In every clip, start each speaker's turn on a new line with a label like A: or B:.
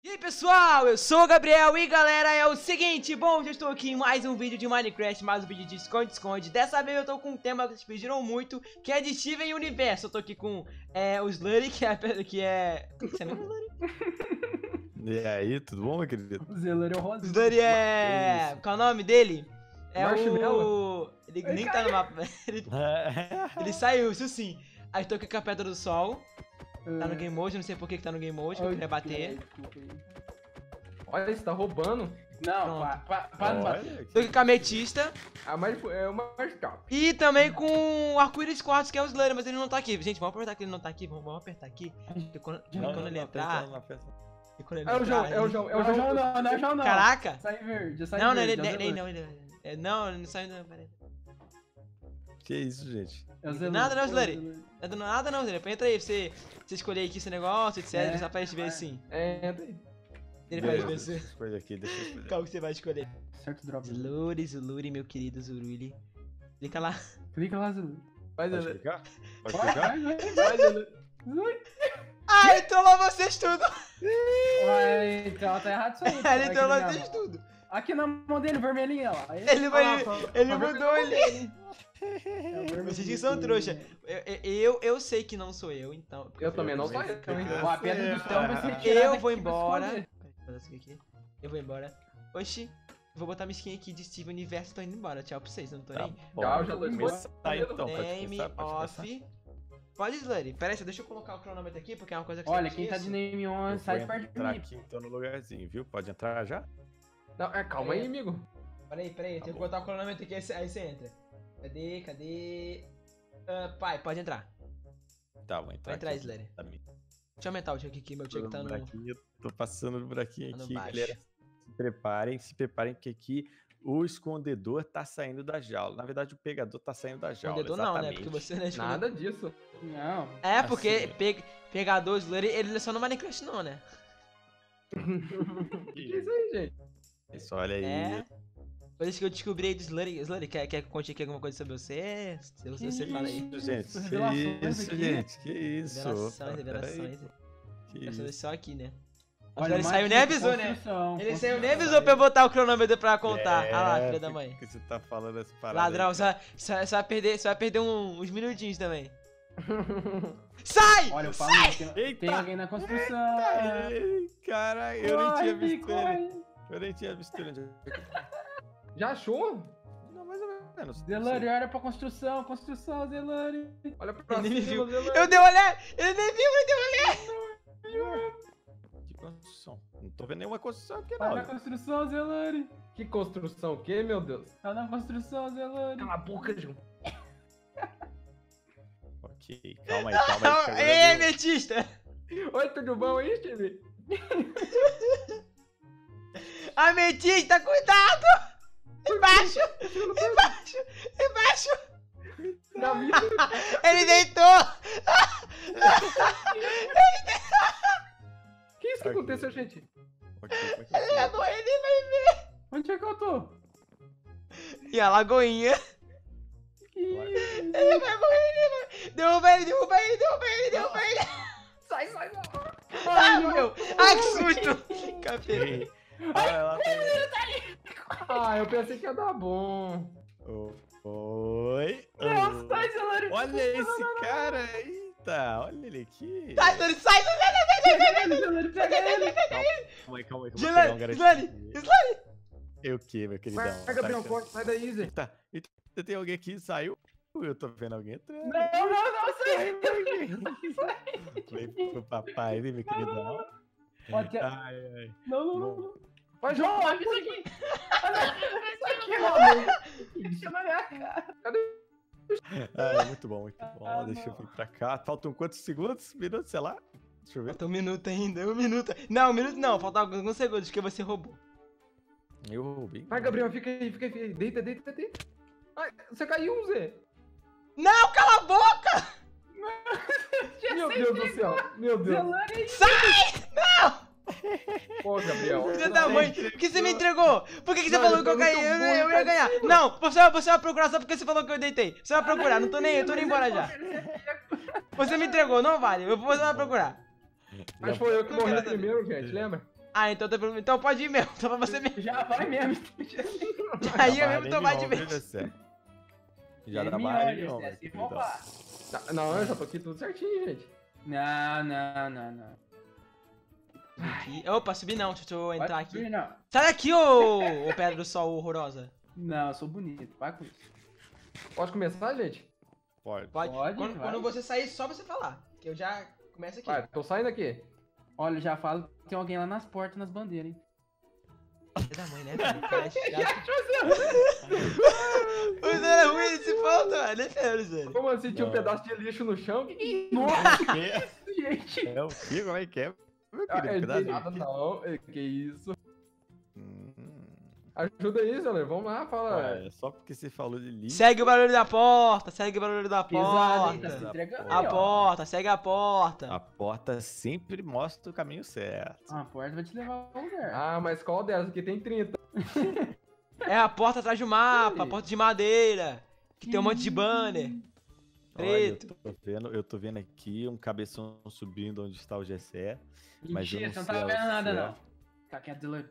A: E aí pessoal, eu sou o Gabriel e galera, é o seguinte, bom, já estou aqui em mais um vídeo de Minecraft, mais um vídeo de esconde-esconde. Dessa vez eu tô com um tema que vocês pediram muito, que é de Steven Universo. Eu tô aqui com o Slurry, que é... O que você é mesmo, Slurry?
B: E aí, tudo bom, meu querido?
C: O Slurry é o
A: O
C: Rosa.
A: Slurry é... Qual é o nome dele? É
C: Marshmallow.
A: Ele nem tá no mapa, ele saiu, isso sim. Aí eu tô aqui com a Pedra do Sol. Tá no Game Mode, não sei por que tá no Game Mode, que eu queria bater.
C: Olha, você tá roubando. Não, para não bater.
A: Tô aqui com a Ametista.
C: É uma top.
A: E também com o Arco-Íris Quartz, que é o Slurry, mas ele não tá aqui. Gente, vamos aproveitar que ele não tá aqui, vamos apertar aqui. Porque quando ele entrar...
C: É o João, não é o João não.
A: Caraca!
C: Sai verde, sai
A: não,
C: verde.
A: Não, ele não saiu não, peraí.
B: Que isso, gente?
A: Nada não, Slurry. Nada não, Slurry. Entra aí pra você escolher aqui esse negócio, etc. Só pra gente ver assim.
C: Entra aí.
A: Ele faz ver assim.
B: Escolha aqui, deixa eu escolher.
A: Qual que você vai escolher?
C: Certo drop.
A: Zuluri, meu querido Zuruli. Clica lá.
C: Clica lá, Zulu. Vai,
B: Pode
C: Zulu.
B: clicar? Pode clicar?
C: Vai, Zulu.
A: Ai, trollou vocês tudo!
C: Vai, então tá errado isso aí.
A: Ele trollou vocês tudo.
C: Aqui na mão dele, vermelhinho, ó.
A: Ele mudou ele. Vocês que são
C: trouxa.
A: trouxa. Eu sei que não sou eu, então.
C: Eu também não sou eu.
B: Ó,
C: A pedra do céu vai ser tirada.
A: Eu vou
C: aqui pra
A: embora.
C: esconder.
A: Eu vou embora. Oxi, eu vou botar minha skin aqui de Steven Universo e tô indo embora. Tchau pra vocês, eu não tô nem.
C: Já tô
B: começar então, pode
A: Name
B: começar, pode começar.
A: off. Pode, Slurry. Pera aí, deixa eu colocar o cronômetro aqui, porque é uma coisa que
C: Olha,
A: você
C: quem tá de name on
B: Eu
C: sai
B: vou
C: perto de
B: entrar
C: mim.
B: aqui então no lugarzinho, viu? Pode entrar já?
C: Não, calma aí, amigo.
A: Peraí, eu tenho que botar o cronômetro aqui, aí você entra. Cadê? Pai, pode entrar.
B: Tá, vou entrar.
A: Vai entrar,
B: aqui.
A: Slurry.
B: Tá me-
A: Deixa eu aumentar o check aqui, meu check tá no...
B: buraquinho, tô passando no buraquinho
A: Tá no
B: aqui,
A: baixo.
B: galera. Se preparem, porque aqui o escondedor tá saindo da jaula. Na verdade, o pegador tá saindo da jaula.
A: Escondedor não, né?
B: exatamente.
A: Porque você não é escondedor.
C: Nada disso. Não.
A: É, porque
B: Assim.
A: pegador, Slurry, ele não é só no Minecraft não, né?
C: Que é isso aí, gente?
B: Isso, olha aí.
A: É. Por isso que eu descobri aí do Slurry. Slurry, quer que eu conte aqui alguma coisa sobre você? Se você fala aí.
B: Isso, gente. Que
C: Revelações
B: isso,
C: aqui.
B: gente. Que isso.
A: Revelações.
B: Que
A: Revelações
B: isso.
A: só aqui, né?
C: Olha,
A: Ele saiu nem avisou, né?
C: construção,
A: Ele saiu nem
C: construção.
A: avisou pra eu botar o cronômetro pra contar. Ah lá, filha da
B: por
A: mãe.
B: que você tá falando essa parada?
A: Ladrão,
B: aí,
A: você vai perder uns minutinhos também. Sai!
C: Olha, eu falo, tem
B: Eita!
C: alguém na construção.
B: Ai, cara, eu nem tinha
C: Corre,
B: visto ele.
C: corre.
B: Eu nem tinha visto ele.
C: Já achou?
B: Não, mais ou menos.
C: Zelani, olha pra construção, Zelani. Olha pra
A: Ele nem
C: cima,
A: viu.
C: Zelani.
A: Eu dei um olhar! Ele nem viu, eu dei um olhar!
B: Que construção? Não tô vendo nenhuma construção aqui,
C: Tá
B: não.
C: na construção, Zelani. Que construção? O que, meu Deus? Tá na construção, Zelani. Cala a boca, João.
B: Ok, calma aí, calma aí. que agora
A: Ei,
B: eu-
A: Ametista!
C: Oi, tudo bom aí, Steve?
A: Ametista, cuidado! Embaixo! Embaixo!
C: Na vida.
A: Ele deitou!
C: Que isso que aconteceu, gente?
B: Ok,
A: Ele vai morrer, ele vai ver!
C: Onde é que eu tô?
A: E a lagoinha? Ele vai morrer, ele vai... Derruba ele!
C: Sai.
A: Ai, morreu! Ai, que susto! Capeta!
B: Ei, olha lá.
C: Ah, eu pensei que ia dar bom.
B: Oi.
C: Nossa, sai, Zelani.
B: Olha esse cara. Eita, olha ele aqui.
A: Sai, Slurry, sai!
C: Zelani, pega ele.
B: Calma aí. Eu vou pegar um
A: Slurry,
B: garantido.
A: Slurry!
B: Eu o que, meu queridão?
C: Vai, Gabriel, corre, sai daí, Zé.
B: Eita, tem alguém aqui que saiu? Eu tô vendo alguém entrando.
C: Não, sai.
B: Vem pro papai, vem, meu queridão.
C: Pode-
B: Ai.
C: Não. Vai, João, olha isso aqui. Isso aqui, mano. Isso na minha cara. Cadê?
B: Ai, muito bom. Deixa eu vir pra cá. Faltam quantos segundos? Minutos, sei lá. Deixa eu ver.
A: Falta um minuto ainda, um minuto. Não, um minuto não, falta alguns segundos que você roubou.
B: Eu roubei.
C: Vai, Gabriel, fica aí. Deita. Ai, você caiu, Zé.
A: Não, cala a boca!
C: Meu Deus do céu. Meu Deus.
A: Sai! Não!
C: Pô, Gabriel.
A: Filha da mãe, por que você me entregou? Por que você
C: Não,
A: falou
C: eu
A: que eu
C: tô
A: caí?
C: muito
A: Eu
C: burro,
A: ia ganhar.
C: tadinho.
A: Não, você vai procurar só porque você falou que eu deitei. Você vai procurar, não tô nem, eu tô indo embora já. Você me entregou, não vale. Você vai procurar.
C: Mas foi eu que
A: Não quero
C: morri
A: saber.
C: primeiro, gente, lembra?
A: Ah, então pode ir mesmo. Então pra você mesmo.
C: Já vai mesmo.
A: Aí eu
B: Vai
A: mesmo tomar de
B: Leon, viu,
A: vez.
B: Jessé? Já
C: É
B: dá
C: melhor,
B: mais
C: Jessé,
B: Leon,
C: se
B: meu querido.
C: roubar.
D: Não, eu já tô aqui tudo certinho, gente.
C: Não.
A: Aqui. Opa, subir não, deixa eu entrar
C: Vai
A: aqui.
C: subir, não.
A: Sai daqui, ô Pedra do Sol horrorosa.
C: Não, eu sou bonito. Vai com isso.
D: Pode começar, gente?
B: Pode.
A: Pode?
C: Pode, vai.
A: Quando você sair, só você falar. Que eu já começo aqui.
D: Vai, tô saindo aqui.
C: Olha, já falo que tem alguém lá nas portas, nas bandeiras, hein?
A: Filho da mãe, né, velho? Cara, é chato. O Zé é ruim nesse ponto, mano. É sério, Zé.
D: Como assim? Tinha um
B: Não.
D: pedaço de lixo no chão? Que
C: Nossa,
B: Que?
C: gente!
B: É o quê? Como é que é? Meu
D: Ah,
B: querido,
D: não tem
B: pedaço
D: nada
B: de quê?
D: não. Que isso?
B: Hum,
D: Ajuda aí, Zeller. Vamos lá, fala.
B: ué, só porque você falou de lixo.
A: Segue o barulho da porta, segue o barulho da
C: Pesado, hein? Tá se
A: porta.
C: entregando
A: A
C: aí, ó.
A: porta, segue a porta.
B: A porta sempre mostra o caminho certo.
C: A porta vai te levar ao lugar.
D: Ah, mas qual delas? Aqui tem 30.
A: É a porta atrás do mapa, a
D: Ih.
A: porta de madeira. Que tem um monte de banner.
B: Olha,
A: Preto.
B: eu tô vendo aqui um cabeção subindo onde está o Gessé. Mas eu
C: Mentira,
B: não
C: você não
B: sei
C: tá
B: ao
C: vendo nada,
B: certo.
C: não. Tá quieto, Zeller.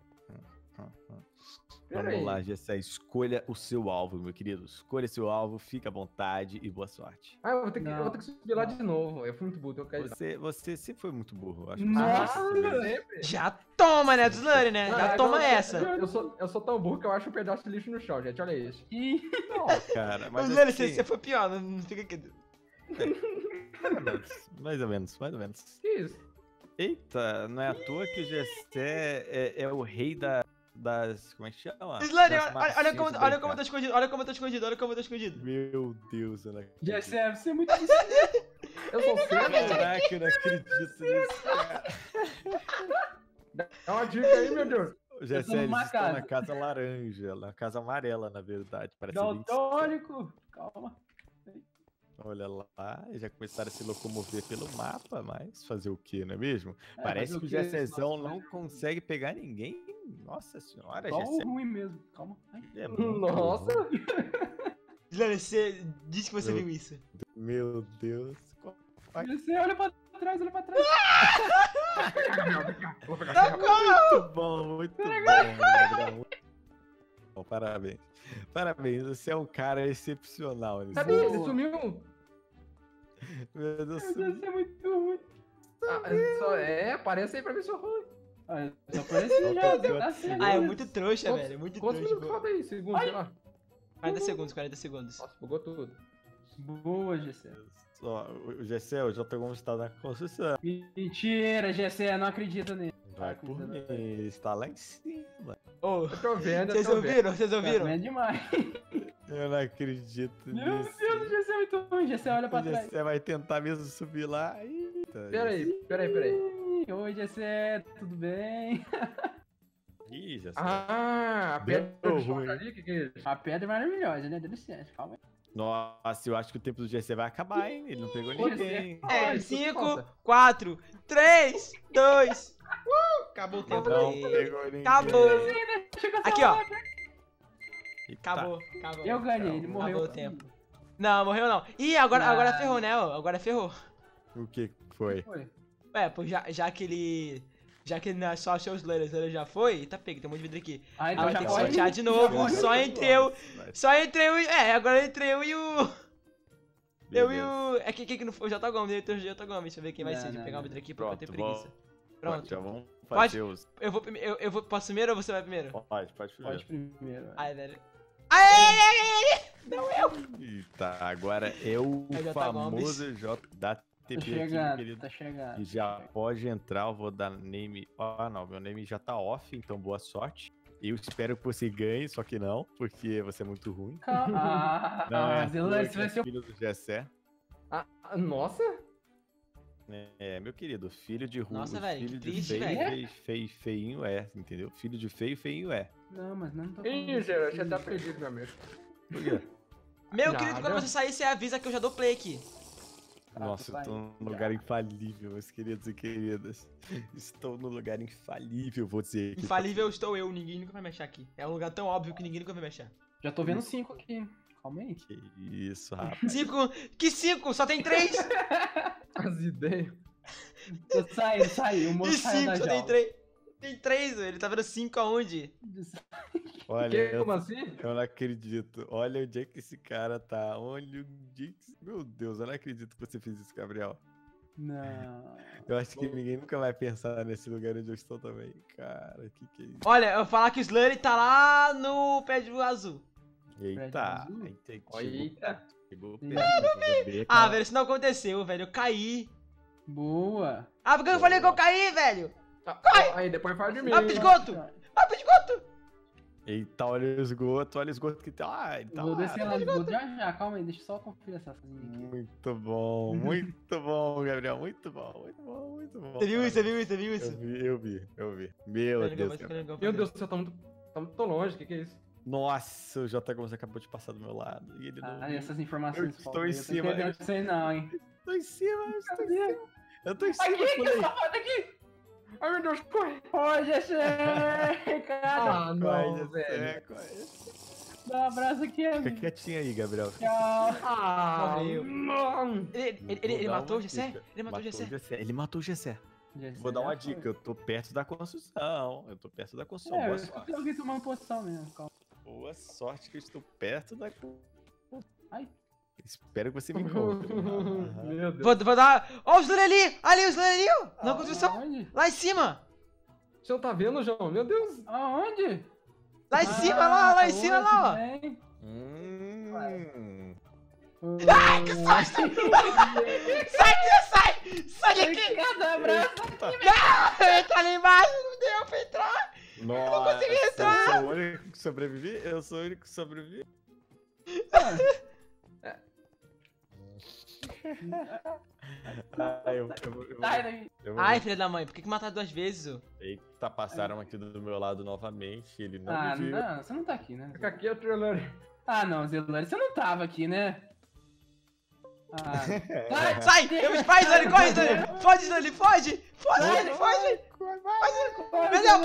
D: Pera
B: Vamos
D: aí.
B: lá, Gessé, escolha o seu alvo, meu querido. Escolha seu alvo, fica à vontade e boa sorte.
D: Ah, eu vou ter que,
C: Não.
D: eu vou ter que subir lá de novo. Eu fui muito burro, eu caí.
B: Você sempre foi muito burro, eu acho. que
C: Nossa,
B: você sabe disso.
D: sempre.
A: Já toma, né, Slurry, né? Já
D: Ah,
A: toma
D: agora-
A: essa.
D: Eu sou tão burro que eu acho um pedaço de lixo no chão, gente. Olha isso.
C: Ih,
B: Não, cara, mas
A: Slurry,
B: assim,
A: você foi pior, não fica aqui.
B: mais ou menos.
D: Que isso?
B: Eita, não é à toa que o Gessé é o rei das... Como é que chama?
A: Slurry,
B: Das
A: olha como
B: macias
A: eu tô
B: do
A: escondido, olha como eu tô escondido, olha como eu tô escondido.
B: Meu Deus, eu não acredito.
C: Jessé, você é muito
D: Eu sou cego.
B: Caraca, eu não acredito nisso, cara.
D: Dá uma dica aí, meu Deus.
B: O Gessé,
C: numa
B: eles estão
C: casa.
B: na casa laranja, na casa amarela, na verdade. Parece bem
C: daltônico. Calma.
B: Olha lá, já começaram a se locomover pelo mapa, mas fazer o que, não é mesmo?
C: É,
B: Parece
C: fazer
B: que o
C: o quê?
B: Gessézão
C: Nossa,
B: não consegue pegar ninguém. Nossa senhora,
C: Só o
B: Gessé
C: ruim mesmo. Calma. Ai.
B: é muito
D: Nossa.
B: ruim.
A: Slurry, você disse que você
B: Eu-
A: viu isso.
B: Meu Deus. Ai.
C: Jessé, olha pra trás, olha pra trás.
D: Vou pegar essa
B: Muito bom, muito bom. Gabriel, muito bom, parabéns. Parabéns, você é um cara excepcional. nesse
D: Cadê
B: jogo.
D: ele? Sumiu.
B: Meu Deus do céu.
C: Jessé é muito ruim.
D: Aparece aí pra ver se eu ruim.
C: Ah, só apareceu já,
B: Quanto
C: tá certo.
A: Ah, é muito trouxa,
D: Quantos-
A: velho, é muito
D: Quantos
A: trouxa.
D: minutos falta aí? Segundos, sei lá.
A: 40 segundos, 40 segundos.
D: Nossa, bugou tudo.
C: Boa, Jessé.
B: Ó, o Gessé, o J. Gomes está na construção.
C: Mentira, Jessé, não acredita nele.
B: Vai
C: Ah,
B: por
C: coisa
B: mim, ele está lá em cima.
A: Ô,
D: Eu tô vendo, eu
A: vocês
D: tô vendo.
A: ouviram? Vocês
C: Tá
A: ouviram?
C: vendo demais.
B: Eu não acredito
C: Meu
B: nisso.
C: Deus, o Jessé é muito ruim. Jessé, olha pra
B: O
C: trás.
B: Gessé vai tentar mesmo subir lá. Eita.
D: Peraí.
C: Oi, Jessé, tudo bem?
B: Ih, Gessé.
D: A
B: Deu
D: pedra do
B: ruim.
D: choque ali, que é isso?
C: A pedra é maravilhosa, né? Dá licença, calma aí.
B: Nossa, eu acho que o tempo do Gessé vai acabar, hein? Ele não pegou
C: Ô,
B: ninguém.
A: É,
D: Ai, tudo
A: 5,
D: falta.
A: 4, 3, 2. Acabou o tempo
B: Não
A: aí.
B: pegou ninguém.
A: Acabou.
C: Chega
A: Aqui, ó.
B: Eita.
A: Acabou.
C: Eu ganhei, ele
A: Acabou
C: morreu.
A: o tempo. Não, morreu não. Ih, agora ferrou, né? Ó, agora ferrou.
B: O que foi?
C: Foi.
A: Ué, pô, já que ele não é só seus layers, ele já foi, tá pego, tem um monte de vidro aqui.
C: Ah,
A: Ah,
C: então
A: vai
C: já
A: ter que
C: pode.
A: sortear de novo,
C: Já
A: só
C: pode.
A: entre eu. Só entre eu e. É, agora entre eu e o. Eu e
B: Beleza.
A: o. É que não foi o J. Gomes, eu e o J. Gomes. Deixa eu ver quem vai
C: Não,
A: ser. Deixa eu
C: não,
A: pegar o
C: não.
A: vidro aqui pra eu ter
B: Pronto,
A: preguiça. Pronto.
B: Já vamos
A: Pode?
B: fazer os...
A: Eu vou primeiro. Posso primeiro ou você vai primeiro?
B: Pode primeiro.
C: Pode primeiro. vai.
A: Ai, velho. Aê! Não eu!
B: Eita, agora é o
A: É o J.
B: famoso J da
C: Tá
B: TP aqui,
C: chegando,
B: querido.
C: tá chegando.
B: E já pode entrar, eu vou dar name... Ah, não, meu name já tá off, então boa sorte. Eu espero que você ganhe, só que não, porque você é muito ruim.
C: Ah,
B: Não, é
C: Zelan,
B: você
C: você vai ser o...
B: filho do Gessé.
D: Nossa.
B: É, meu querido, filho de ruim.
A: Nossa, velho,
B: filho
A: que
B: de
A: triste,
B: feio, feinho é, entendeu? Filho de feio, feinho é.
C: Não, mas não tô
D: Ih, Zé, eu já tá perdido, meu amigo.
B: Por quê?
A: Meu
D: Nada.
A: querido, quando você sair, você avisa que eu já dou play aqui.
B: Nossa, eu tô num lugar infalível, meus queridos e queridas. Estou num lugar infalível, vou dizer. aqui.
A: Infalível estou eu, ninguém nunca vai mexer aqui. É um lugar tão óbvio que ninguém nunca vai mexer.
C: Já tô vendo 5 aqui. Calma aí.
B: Que isso, rapaz.
A: 5? Que 5? Só tem 3!
D: As ideias.
C: Tô saindo, saiu. O
A: E
C: moço saiu
A: 5,
C: da
A: só tem
C: jaula.
A: 3. fiquei 3, velho. Ele tá vendo 5 aonde?
B: Olha,
D: Como assim?
B: eu não acredito. Olha onde é que esse cara tá. Olha onde é que... Meu Deus, eu não acredito que você fez isso, Gabriel.
E: Não.
B: Eu acho que ninguém nunca vai pensar nesse lugar onde eu estou também. Cara, que é isso?
A: Olha, eu vou falar que o Slurry tá lá no prédio azul.
B: Eita,
E: azul?
D: Eita.
B: chegou
E: Sim.
B: perto.
A: Ah, velho, isso não aconteceu, velho. Eu caí.
E: Boa.
A: Ah, por que eu falei que eu caí, velho?
D: Aí depois fala de mim.
A: Vai pro esgoto! Vai pro esgoto!
B: Eita, olha o esgoto que tá. Ah, ele tá
E: Vou
B: lá.
E: descer lá no esgoto já, calma aí, deixa eu só conferir essa coisinha aqui.
B: Muito bom, Gabriel. Muito bom.
A: Você viu isso? Você viu isso? Você viu isso?
B: Eu vi. Meu Deus. Gabriel.
D: Meu Deus do céu, tá muito longe. O que é isso?
B: Nossa, o J. acabou de passar do meu lado. E ele não.
E: Ah, essas informações
B: Eu estou em cima,
E: Eu não sei não, hein.
B: tô em cima, eu tô em cima.
D: Aqui,
B: pulei.
D: essa foto aqui! Ai, meu Deus, corre!
E: Ô, GC, cara.
D: Ah, não, velho.
E: Dá um abraço aqui,
B: Fica
E: amigo.
B: quietinho aí, Gabriel.
E: Tchau.
D: Ah,
A: Morreu.
D: não.
A: Ele
B: Vou dar
A: matou o
B: uma
A: Gessé?
B: dica.
A: Ele matou o Gessé?
B: Ele matou o Gessé.
E: GC
B: Vou dar uma
E: já foi.
B: dica, eu tô perto da construção.
E: É,
B: Boa
E: eu
B: sorte.
E: escutei alguém tomando posição mesmo, calma.
B: Boa sorte que eu estou perto da.
E: Ai.
B: Espero que você me encontre. Aham.
D: Meu Deus.
A: Vou dar... Ó o Slurry ali! Ali, o Slurry ali, ó! Na construção!
E: Aonde?
A: Lá em cima!
D: Você não tá vendo, João? Meu Deus.
E: Aonde?
A: Lá em cima, lá em cima, lá, ó!
E: Ai, que
A: Sai, sai daqui!
E: Cada abraço.
A: Entra ali embaixo, não deu pra entrar!
B: Nossa,
A: consegui entrar.
B: eu sou o único que sobrevivi? Eu sou o único que sobrevivi? Ah,
E: Sai daí.
A: Ai, filha da mãe, por que mataram 2 vezes, ô?
B: Eita, passaram aqui do meu lado novamente. Ele não
E: Ah,
B: me viu.
E: não, você não tá aqui, né?
D: Fica aqui, o trailer.
E: Ah, não, Zelani, você não tava aqui, né? Ah, sai!
A: Sai! Eu me espalho, Slurry, corre, Slurry! Foge, Slurry, foge! Foge, Slurry, foge! Meu Deus,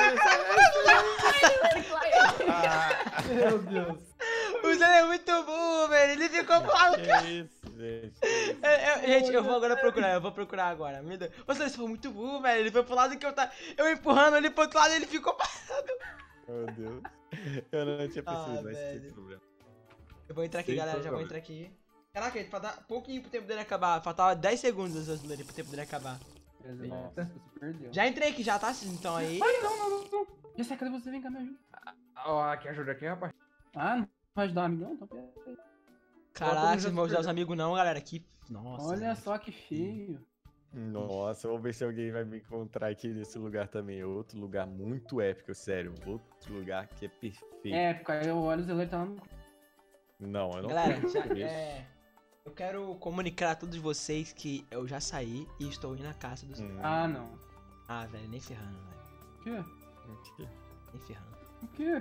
B: Ah,
D: Meu Deus.
A: o Slurry é muito burro, velho! Ele ficou falando que...
B: que isso, gente.
A: Gente, eu vou agora procurar, eu vou procurar agora. Meu Deus. Ô, Slurry, você foi muito burro, velho. Ele foi pro lado que eu tava... Eu empurrando ele pro outro lado e ele ficou parado.
B: Meu Deus. Eu não tinha percebido, mas
A: velho.
B: sem problema.
A: Eu vou entrar aqui,
B: Sem
A: galera, já vou
B: problema.
A: entrar aqui. Caraca, falta pouquinho pro tempo dele acabar. Faltava 10 segundos, Slurry, pro tempo dele acabar.
E: Nossa, você perdeu.
A: Já entrei aqui, já tá? Então aí...
E: Ai, não. Já sei, cadê você? Vem cá, me ajuda.
D: Ó, que ajuda aqui, rapaz.
E: Ah, não vai ajudar o amigão? Então pera aí.
A: Caraca, vocês vão ajudar os amigos não, galera. Que... Nossa.
E: Olha
A: velho.
E: só que feio.
B: Nossa, vamos ver se alguém vai me encontrar aqui nesse lugar também. Outro lugar muito épico, sério. Outro lugar que é perfeito.
E: Época, aí eu olho o Zelani tá lá no...
B: Não, eu não
A: Galera,
B: tenho
A: já,
B: isso.
A: eu quero comunicar a todos vocês que eu já saí e estou indo na casa dos...
E: Ah, não.
A: Ah, velho, nem ferrando, velho.
E: O quê?
A: Nem ferrando.
E: O quê?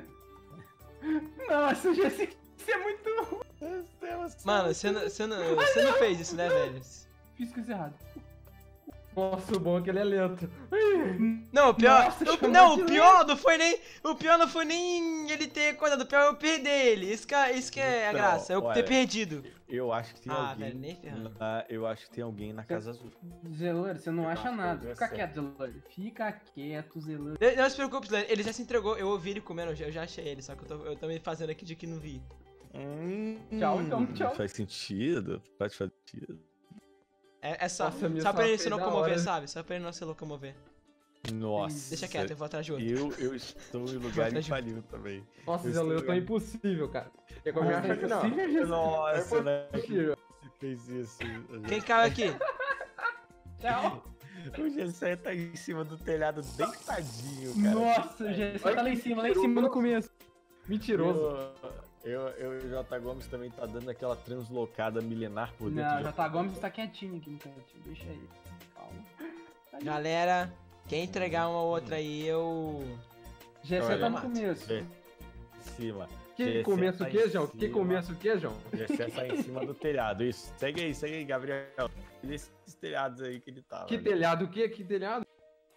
E: Nossa, Jesse, você é muito...
A: Mano, você não fez isso, né, velho?
E: Fiz coisa errada.
D: Nossa, o bom é que ele é lento.
A: Não, o pior.
E: Nossa,
A: Não,
E: chamou
A: o
E: de
A: pior não foi nem. O pior não foi nem ele ter coisa, o pior é eu perder ele. Isso que é a
B: Então,
A: graça, eu ter
B: olha,
A: perdido.
B: Eu acho que tem
A: Ah,
B: alguém.
A: velho, nem ferrando.
B: Eu acho que tem alguém na Casa Azul.
E: Zelani, você não
B: Eu
E: acha
B: acho que
E: nada.
B: eu
E: Fica
B: sei.
E: quieto, Zelani. Fica quieto, Zelani.
A: Não se preocupe, Slane, ele já se entregou. Eu ouvi ele comendo, eu já achei ele, só que eu tô me fazendo aqui de que não vi.
E: Tchau, então, tchau.
B: Faz sentido. Pode fazer sentido.
A: É só.
D: Nossa, meu
A: Só pra ele
D: sapo
A: se
D: é da
A: locomover,
D: hora.
A: sabe? Só pra ele não se locomover.
B: Nossa.
A: Deixa quieto, eu vou atrás de outro.
B: Eu estou em lugar
A: atrás de-
B: infalível também.
D: Nossa,
B: Eu
D: Zé, eu
B: estou
D: tô impossível, cara. Tem como me
E: Nossa,
D: achar que não.
E: impossível, Jesse.
B: Nossa, né?
D: Impossível.
B: Você fez isso.
A: Quem caiu aqui?
E: Tchau.
B: O Gessé tá em cima do telhado deitadinho, cara.
E: Nossa, Jesse, tá lá em cima no começo.
D: Mentiroso.
B: Eu e o J. Gomes também tá dando aquela translocada milenar por dentro
E: Não,
B: de
E: já tá Gomes tá quietinho aqui no cantinho. Deixa aí. Calma.
A: Galera, quem entregar uma ou outra aí, eu.
E: Jesse
B: Olha,
E: tá no
A: mato.
E: começo.
B: em cima.
D: Que
B: Gessé
D: começo
B: tá
D: o que,
B: em
D: João? Que
B: cima.
D: começo o que, João?
B: O Gessé tá em cima do telhado. Isso. Segue aí, Gabriel. E desses telhados aí que ele tá.
D: Que
B: velho.
D: telhado o quê? Que telhado?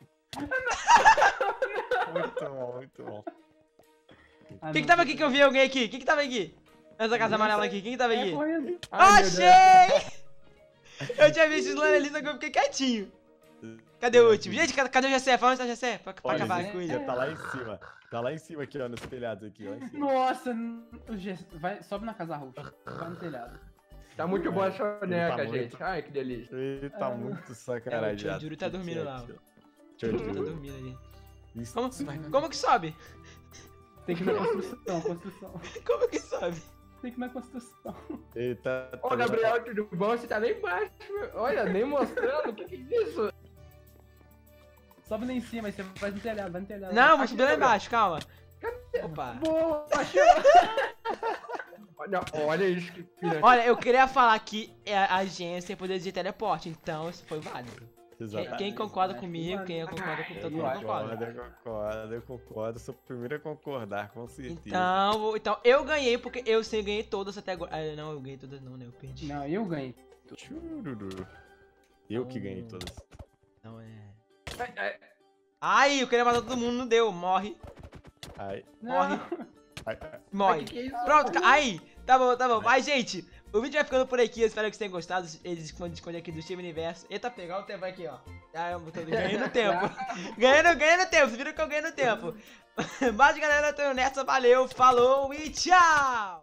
B: Muito bom, muito bom.
E: Ah,
A: Quem que
E: não,
A: tava aqui que eu vi alguém aqui? Quem que tava aqui? Nessa casa amarela aqui, quem que tava
E: É,
A: aqui?
E: correndo.
D: Ai, meu Deus.
A: Achei! Eu tinha visto o Slane ali, só que eu fiquei quietinho. Cadê o último? Gente, cadê o Jessé? Fala onde tá o Jessé? Pra
B: Olha,
A: acabar
B: esse
A: com ele.
B: aqui, tá lá em cima. Tá lá em cima aqui, ó, nos telhados aqui, ó. Em cima.
E: Nossa, sobe na casa roxa. Vai no telhado.
D: Tá muito boa a
B: Ele
D: soneca,
B: tá
D: gente.
B: muito-
D: Ai, que delícia.
B: Ele tá muito
A: É, o
B: sacanagem.
A: Tio Juro tá dormindo lá, ó. Tá
B: Tchau,
A: dormindo ali.
B: Isso.
A: Como que sobe?
E: Tem que ir na construção.
A: Como que sobe?
E: Tem que ir na construção.
B: Ele tá.
D: Ô, Gabriel, tudo bom? Você tá lá embaixo, meu. Olha, nem mostrando. O que é isso?
E: Sobe lá em cima, aí você vai no telhado, vai no telhado.
A: Não, vou
D: Aqui,
A: subir lá
D: Gabriel.
A: embaixo, calma. Opa.
D: Boa, achei. Olha isso que pirante.
A: Olha, eu queria falar que a agência tem poder de teleporte, então isso foi válido. Quem concorda
E: Acho
A: comigo,
E: que
A: quem concorda com todo
E: eu
A: mundo
E: acho.
A: concorda.
B: Eu concordo. Sou o primeiro a concordar, com certeza.
A: Então eu ganhei, porque eu sei, ganhei todas até agora. Ah, não, eu ganhei todas não, né? Eu perdi.
E: Não, eu ganhei.
B: Chururu. Eu que ganhei todas.
A: Não é.
D: Ai, ai.
A: Ai, eu queria matar todo mundo, não deu. Morre,
B: Ai,
A: morre,
B: ai, ai.
A: morre.
D: Que é isso?
A: Pronto, aí, tá bom. Mas, gente, o vídeo vai ficando por aqui. Eu espero que vocês tenham gostado. Eles escondem aqui do Steven Universo. Eita, pegar o tempo aqui, ó. Ah, eu tô ganhando tempo. ganhando tempo. Vocês viram que eu ganho no tempo. Mas, galera, eu tô nessa. Valeu, falou e tchau!